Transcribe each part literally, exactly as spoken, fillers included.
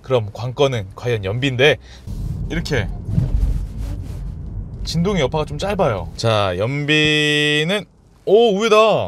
그럼 관건은 과연 연비인데, 이렇게 진동의 여파가 좀 짧아요. 자, 연비는 오 우회다.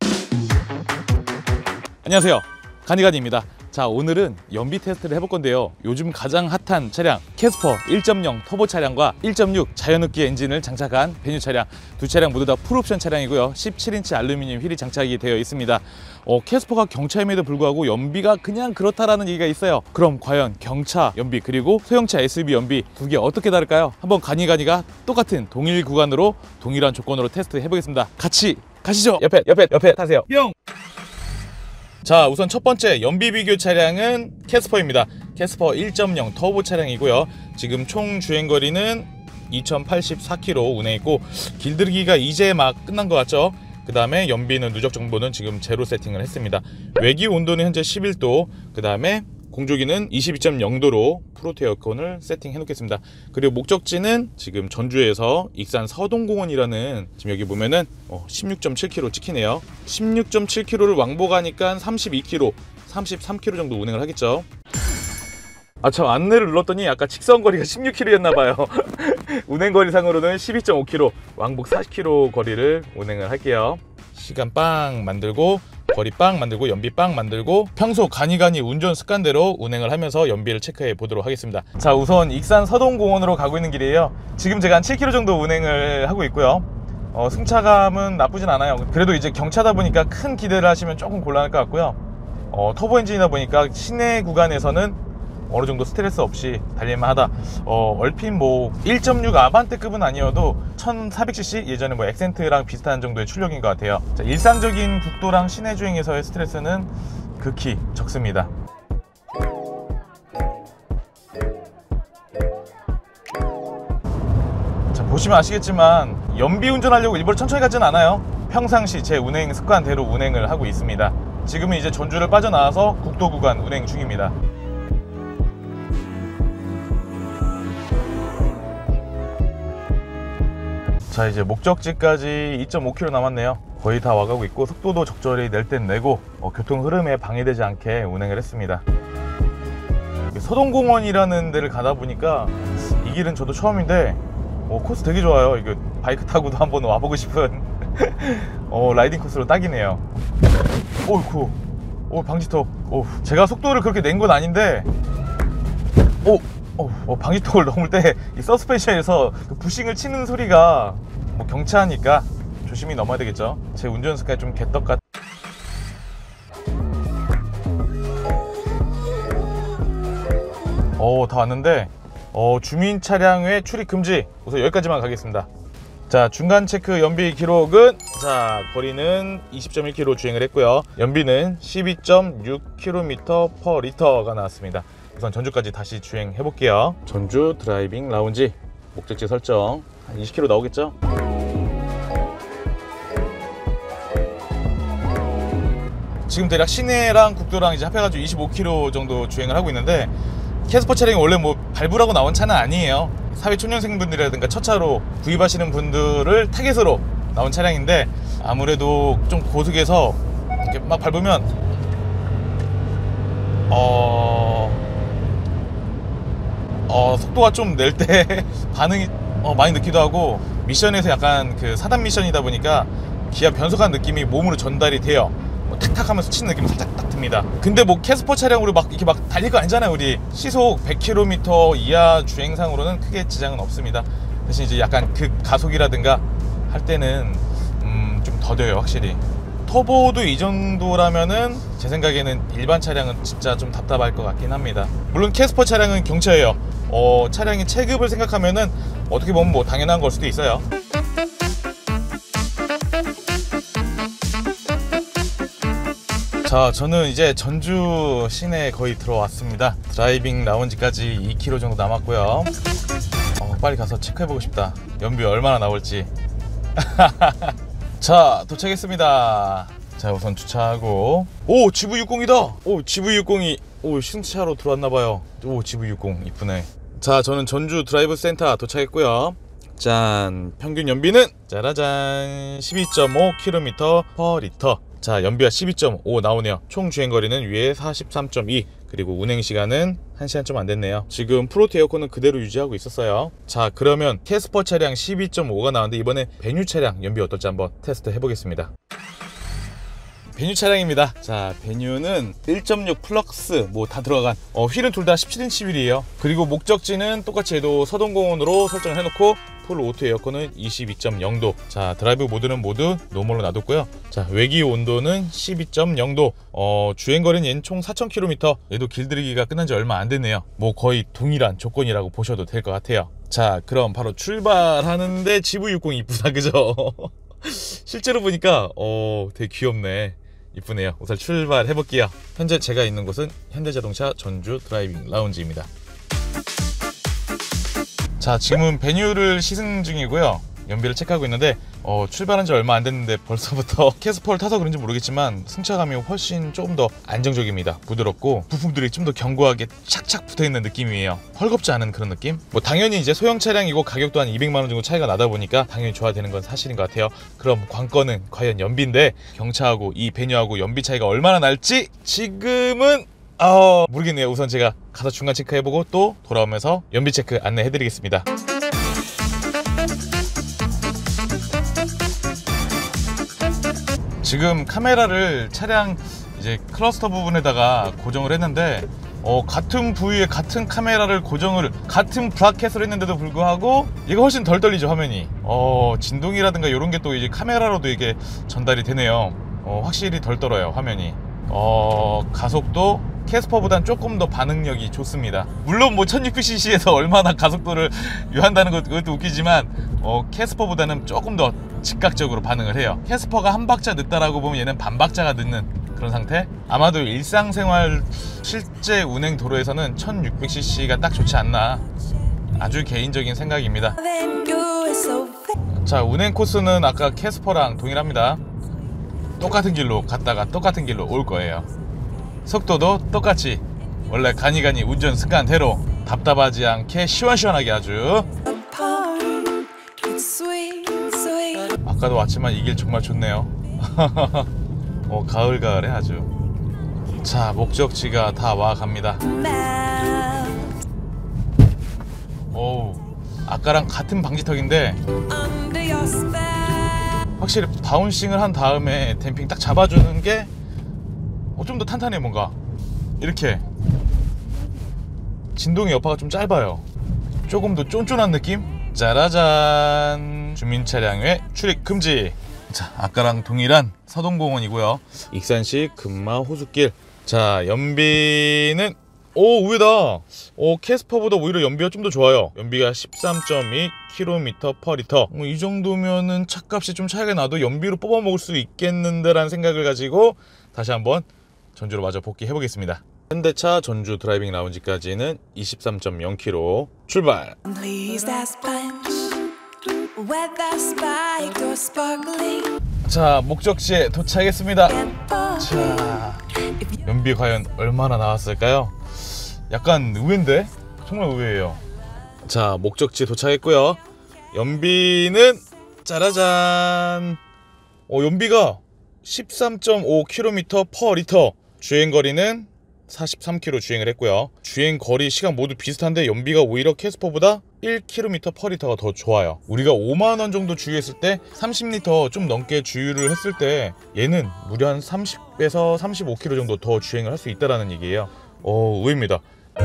안녕하세요, 가니가니입니다. 자, 오늘은 연비 테스트를 해볼 건데요. 요즘 가장 핫한 차량 캐스퍼 일 점 영 터보 차량과 일 점 육 자연흡기 엔진을 장착한 배뉴 차량, 두 차량 모두 다 풀옵션 차량이고요. 십칠 인치 알루미늄 휠이 장착이 되어 있습니다. 어, 캐스퍼가 경차임에도 불구하고 연비가 그냥 그렇다라는 얘기가 있어요. 그럼 과연 경차 연비 그리고 소형차 에스유브이 연비 두 개 어떻게 다를까요? 한번 가니가니가 똑같은 동일 구간으로 동일한 조건으로 테스트 해보겠습니다. 같이 가시죠. 옆에 옆에 옆에 타세요. 뿅. 자, 우선 첫 번째 연비 비교 차량은 캐스퍼입니다. 캐스퍼 일 점 영 터보 차량이고요. 지금 총 주행거리는 이천팔십사 킬로미터 운행했고, 길들이기가 이제 막 끝난 것 같죠? 그 다음에 연비는 누적 정보는 지금 제로 세팅을 했습니다. 외기 온도는 현재 십일 도, 그 다음에 공조기는 이십이 점 영 도로 프로토 에어컨을 세팅해 놓겠습니다. 그리고 목적지는 지금 전주에서 익산 서동공원이라는, 지금 여기 보면은 어, 십육 점 칠 킬로미터 찍히네요. 십육 점 칠 킬로미터를 왕복하니까 삼십이 킬로미터, 삼십삼 킬로미터 정도 운행을 하겠죠. 아, 저 안내를 눌렀더니 아까 직선거리가 십육 킬로미터였나봐요. 운행거리상으로는 십이 점 오 킬로미터, 왕복 사십 킬로미터 거리를 운행을 할게요. 시간 빵 만들고, 거리 빵 만들고, 연비 빵 만들고, 평소 가니가니 운전 습관대로 운행을 하면서 연비를 체크해 보도록 하겠습니다. 자, 우선 익산 서동공원으로 가고 있는 길이에요. 지금 제가 한 칠 킬로미터 정도 운행을 하고 있고요. 어, 승차감은 나쁘진 않아요. 그래도 이제 경차다 보니까 큰 기대를 하시면 조금 곤란할 것 같고요. 어, 터보 엔진이다 보니까 시내 구간에서는 어느 정도 스트레스 없이 달릴만 하다. 어, 얼핏 뭐 일 점 육 아반떼급은 아니어도 천사백 씨씨, 예전에 뭐 액센트랑 비슷한 정도의 출력인 것 같아요. 자, 일상적인 국도랑 시내 주행에서의 스트레스는 극히 적습니다. 자, 보시면 아시겠지만 연비 운전하려고 일부러 천천히 가진 않아요. 평상시 제 운행 습관대로 운행을 하고 있습니다. 지금은 이제 전주를 빠져나와서 국도 구간 운행 중입니다. 자, 이제 목적지까지 이 점 오 킬로미터 남았네요. 거의 다 와가고 있고, 속도도 적절히 낼 땐 내고, 어, 교통 흐름에 방해되지 않게 운행을 했습니다. 서동공원이라는 데를 가다 보니까 이 길은 저도 처음인데 어, 코스 되게 좋아요. 이거 바이크 타고도 한번 와보고 싶은 어, 라이딩 코스로 딱이네요. 오이쿠, 오, 방지턱. 오, 제가 속도를 그렇게 낸 건 아닌데, 오, 어, 어, 방지턱을 넘을 때 이 서스펜션에서 그 부싱을 치는 소리가, 뭐 경차니까 조심히 넘어야 되겠죠. 제 운전 습관이 좀 개떡 같. 어, 다 왔는데 어, 주민 차량의 출입 금지. 우선 여기까지만 가겠습니다. 자, 중간 체크 연비 기록은, 자, 거리는 이십 점 일 킬로미터 주행을 했고요. 연비는 십이 점 육 킬로미터 퍼 리터가 나왔습니다. 우선 전주까지 다시 주행해 볼게요. 전주 드라이빙 라운지 목적지 설정 한 이십 킬로미터 나오겠죠? 지금 대략 시내랑 국도랑 이제 합해가지고 이십오 킬로미터 정도 주행을 하고 있는데, 캐스퍼 차량이 원래 뭐 발부라고 나온 차는 아니에요. 사회 초년생분들이라든가 첫 차로 구입하시는 분들을 타겟으로 나온 차량인데, 아무래도 좀 고속에서 이렇게 막 밟으면 어... 어, 속도가 좀 낼 때 반응이 어, 많이 늦기도 하고, 미션에서 약간 그 사단 미션이다 보니까 기아 변속한 느낌이 몸으로 전달이 돼요. 뭐 탁탁 하면서 치는 느낌이 살짝 딱 듭니다. 근데 뭐 캐스퍼 차량으로 막 이렇게 막 달릴 거 아니잖아요. 우리 시속 백 킬로미터 이하 주행상으로는 크게 지장은 없습니다. 대신 이제 약간 극가속이라든가 할 때는 음, 좀 더뎌요, 확실히. 터보도 이 정도라면은 제 생각에는 일반 차량은 진짜 좀 답답할 것 같긴 합니다. 물론 캐스퍼 차량은 경차예요. 어, 차량의 체급을 생각하면은 어떻게 보면 뭐 당연한 걸 수도 있어요. 자, 저는 이제 전주 시내에 거의 들어왔습니다. 드라이빙 라운지까지 이 킬로미터 정도 남았고요. 어, 빨리 가서 체크해보고 싶다. 연비 얼마나 나올지. 자, 도착했습니다. 자, 우선 주차하고. 오, 지브이 육십이다. 오, 지브이 육십이. 오, 신차로 들어왔나봐요. 오, 지브이 육십 이쁘네. 자, 저는 전주 드라이브 센터 도착했고요. 짠, 평균 연비는 짜라잔 십이 점 오 킬로미터 퍼 리터. 자, 연비가 십이 점 오 나오네요. 총 주행거리는 위에 사십삼 점 이, 그리고 운행시간은 한 시간 좀 안 됐네요. 지금 프로트 에어컨은 그대로 유지하고 있었어요. 자, 그러면 캐스퍼 차량 십이 점 오가 나왔는데 이번에 베뉴 차량 연비 어떨지 한번 테스트 해보겠습니다. 베뉴 차량입니다. 자, 베뉴는 일 점 육 플럭스 뭐 다 들어간 어, 휠은 둘 다 십칠 인치 휠이에요. 그리고 목적지는 똑같이 해도 서동공원으로 설정을 해놓고 풀 오토 에어컨은 이십이 점 영 도. 자, 드라이브 모드는 모두 노멀로 놔뒀고요. 자, 외기 온도는 십이 점 영 도. 어, 주행거리는 얘는 총 사천 킬로미터. 얘도 길들이기가 끝난 지 얼마 안 됐네요. 뭐 거의 동일한 조건이라고 보셔도 될 것 같아요. 자, 그럼 바로 출발하는데 지브이 육십 이쁘다, 그죠? 실제로 보니까 어, 되게 귀엽네. 이쁘네요. 우선 출발해 볼게요. 현재 제가 있는 곳은 현대자동차 전주 드라이빙 라운지입니다. 자, 지금은 베뉴를 시승 중이고요. 연비를 체크하고 있는데 어, 출발한 지 얼마 안 됐는데 벌써부터 캐스퍼를 타서 그런지 모르겠지만 승차감이 훨씬 조금 더 안정적입니다. 부드럽고 부품들이 좀 더 견고하게 착착 붙어있는 느낌이에요. 헐겁지 않은 그런 느낌? 뭐 당연히 이제 소형 차량이고 가격도 한 이백만 원 정도 차이가 나다 보니까 당연히 좋아되는 건 사실인 것 같아요. 그럼 관건은 과연 연비인데 경차하고 이 베뉴하고 연비 차이가 얼마나 날지 지금은 어, 모르겠네요. 우선 제가 가서 중간 체크해보고 또 돌아오면서 연비 체크 안내해드리겠습니다. 지금 카메라를 차량 이제 클러스터 부분에다가 고정을 했는데 어, 같은 부위에 같은 카메라를 고정을 같은 브라켓으로 했는데도 불구하고 이거 훨씬 덜 떨리죠, 화면이. 어, 진동이라든가 이런 게 또 이제 카메라로도 이게 전달이 되네요. 어, 확실히 덜 떨어요, 화면이. 어, 가속도 캐스퍼보단 조금 더 반응력이 좋습니다. 물론 뭐 천육백 씨씨에서 얼마나 가속도를 유한다는 것도 웃기지만 어, 캐스퍼보다는 조금 더 즉각적으로 반응을 해요. 캐스퍼가 한 박자 늦다라고 보면 얘는 반 박자가 늦는 그런 상태? 아마도 일상생활 실제 운행 도로에서는 천육백 씨씨가 딱 좋지 않나, 아주 개인적인 생각입니다. 자, 운행 코스는 아까 캐스퍼랑 동일합니다. 똑같은 길로 갔다가 똑같은 길로 올 거예요. 속도도 똑같이 원래 가니가니 운전 습관대로 답답하지 않게 시원시원하게 아주. 아까도 왔지만 이 길 정말 좋네요. 어, 가을가을해 아주. 자, 목적지가 다 와갑니다. 오우, 아까랑 같은 방지턱인데 확실히 바운싱을 한 다음에 댐핑 딱 잡아주는 게 어, 좀 더 탄탄해. 뭔가 이렇게 진동의 여파가 좀 짧아요. 조금 더 쫀쫀한 느낌? 짜라잔, 주민차량의 출입 금지. 자, 아까랑 동일한 서동공원이고요. 익산시 금마 호수길. 자, 연비는 오, 의외다. 오, 캐스퍼보다 오히려 연비가 좀 더 좋아요. 연비가 십삼 점 이 킬로미터 퍼 리터. 뭐 이 정도면은 차값이 좀 차이가 나도 연비로 뽑아 먹을 수 있겠는데 라는 생각을 가지고 다시 한번 전주로 마저 복귀해 보겠습니다. 현대차 전주 드라이빙 라운지까지는 이십삼 점 영 킬로미터 출발. 자, 목적지에 도착했습니다. 자, 연비 과연 얼마나 나왔을까요? 약간 의외인데? 정말 의외예요. 자, 목적지 도착했고요. 연비는 짜라잔. 어, 연비가 십삼 점 오 킬로미터 퍼 리터. 주행거리는 사십삼 킬로미터 주행을 했고요. 주행거리 시간 모두 비슷한데 연비가 오히려 캐스퍼보다 일 킬로미터 퍼 리터가 더 좋아요. 우리가 오만 원 정도 주유했을 때 삼십 리터 좀 넘게 주유를 했을 때 얘는 무려 한 삼십에서 삼십오 킬로미터 정도 더 주행을 할 수 있다는 얘기예요. 어, 의외입니다.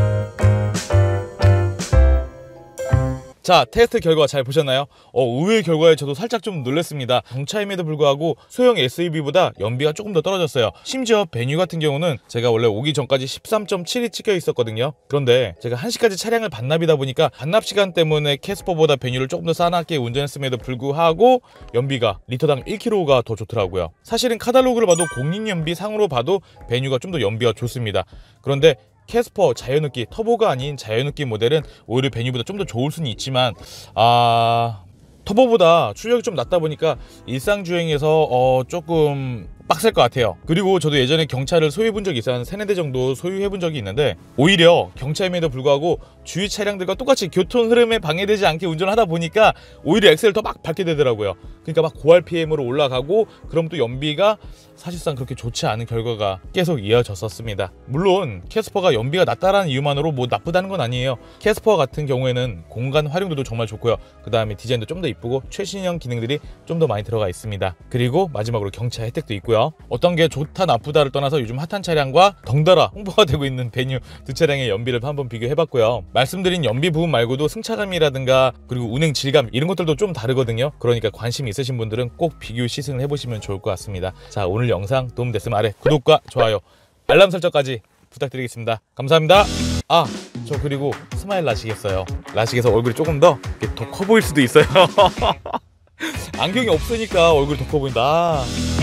자, 테스트 결과 잘 보셨나요? 어, 의외의 결과에 저도 살짝 좀 놀랐습니다. 경차임에도 불구하고 소형 에스유브이보다 연비가 조금 더 떨어졌어요. 심지어 베뉴 같은 경우는 제가 원래 오기 전까지 십삼 점 칠이 찍혀 있었거든요. 그런데 제가 한 시까지 차량을 반납이다 보니까 반납 시간 때문에 캐스퍼보다 베뉴를 조금 더 싸납게 운전했음에도 불구하고 연비가 리터당 일 킬로미터가 더 좋더라고요. 사실은 카탈로그를 봐도 공인연비 상으로 봐도 베뉴가 좀 더 연비가 좋습니다. 그런데 캐스퍼 자연흡기 터보가 아닌 자연흡기 모델은 오히려 베뉴보다 좀 더 좋을 수는 있지만 아... 터보보다 출력이 좀 낮다 보니까 일상주행에서 어... 조금 빡셀 것 같아요. 그리고 저도 예전에 경차를 소유해본 적이 있어요. 한 세네 대 정도 소유해본 적이 있는데 오히려 경차임에도 불구하고 주위 차량들과 똑같이 교통 흐름에 방해되지 않게 운전을 하다 보니까 오히려 엑셀을 더 막 밟게 되더라고요. 그러니까 막 고알피엠으로 올라가고 그럼 또 연비가 사실상 그렇게 좋지 않은 결과가 계속 이어졌었습니다. 물론 캐스퍼가 연비가 낮다라는 이유만으로 뭐 나쁘다는 건 아니에요. 캐스퍼 같은 경우에는 공간 활용도도 정말 좋고요. 그 다음에 디자인도 좀 더 이쁘고 최신형 기능들이 좀 더 많이 들어가 있습니다. 그리고 마지막으로 경차 혜택도 있고요. 어떤 게 좋다 나쁘다를 떠나서 요즘 핫한 차량과 덩달아 홍보가 되고 있는 베뉴 두 차량의 연비를 한번 비교해봤고요. 말씀드린 연비 부분 말고도 승차감이라든가 그리고 운행 질감 이런 것들도 좀 다르거든요. 그러니까 관심 있으신 분들은 꼭 비교 시승을 해보시면 좋을 것 같습니다. 자, 오늘 영상 도움됐으면 아래 구독과 좋아요, 알람 설정까지 부탁드리겠습니다. 감사합니다. 아, 저 그리고 스마일 라식했어요. 라식해서 얼굴이 조금 더 더 커 보일 수도 있어요. 안경이 없으니까 얼굴이 더 커 보인다.